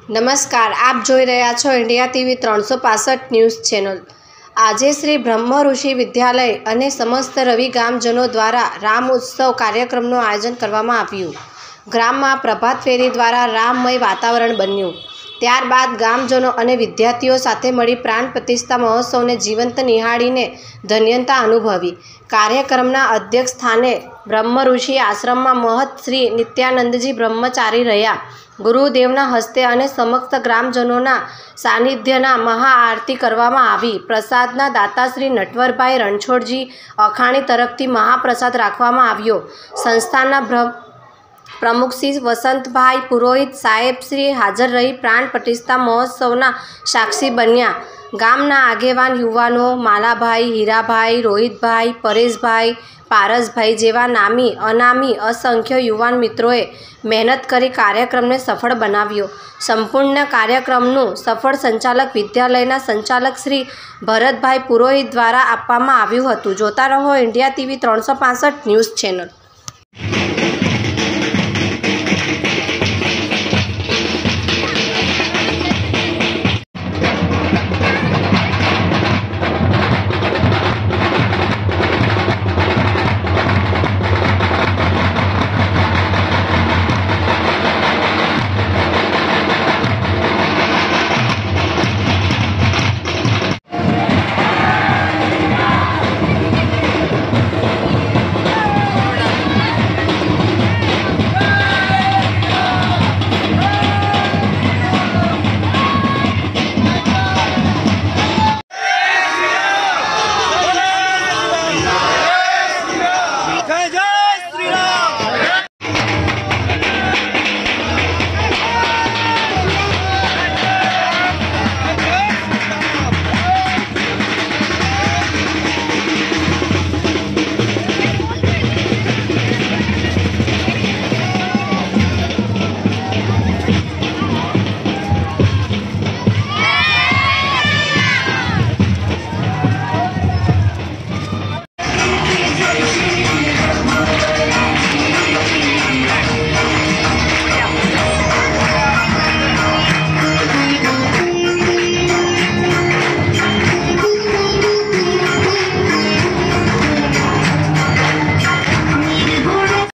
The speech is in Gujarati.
નમસ્કાર, આપ જોઈ રહ્યા છો ઇન્ડિયા ટીવી 365 ન્યૂઝ ચેનલ। આજે શ્રી બ્રહ્મ ઋષિ વિદ્યાલય અને સમસ્ત રવિ ગામજનો દ્વારા રામ ઉત્સવ કાર્યક્રમનું આયોજન કરવામાં આવ્યું। ગ્રામમાં પ્રભાત ફેરી દ્વારા રામમય વાતાવરણ બન્યું। ત્યારબાદ ગામજનો અને વિદ્યાર્થીઓ સાથે મળી પ્રાણ પ્રતિષ્ઠા મહોત્સવને જીવંત નિહાળીને ધન્યતા અનુભવી। કાર્યક્રમના અધ્યક્ષ સ્થાને બ્રહ્મ ઋષિ આશ્રમમાં મહંત શ્રી નિત્યાનંદજી બ્રહ્મચારી રહ્યા। ગુરુદેવના હસ્તે અને સમસ્ત ગ્રામજનોના સાનિધ્યના મહાઆરતી કરવામાં આવી। પ્રસાદના દાતા શ્રી નટવરભાઈ રણછોડજી અખાણી તરફથી મહાપ્રસાદ રાખવામાં આવ્યો। સંસ્થાના પ્રમુખ શ્રી વસંતભાઈ પુરોહિત સાહેબ શ્રી હાજર રહી પ્રાણ પ્રતિષ્ઠા મહોત્સવના સાક્ષી બન્યા। ગામના આગેવાન યુવાનો માલાભાઈ, હીરાભાઈ, રોહિતભાઈ, પરેશભાઈ, પારસભાઈ જેવા નામી અનામી અસંખ્ય યુવાન મિત્રોએ મહેનત કરી કાર્યક્રમને સફળ બનાવ્યો। સંપૂર્ણ કાર્યક્રમનું સફળ સંચાલક વિદ્યાલયના સંચાલક શ્રી ભરતભાઈ પુરોહિત દ્વારા આપવામાં આવ્યું હતું। જોતા રહો ઇન્ડિયા ટીવી 365 ન્યૂઝ ચેનલ।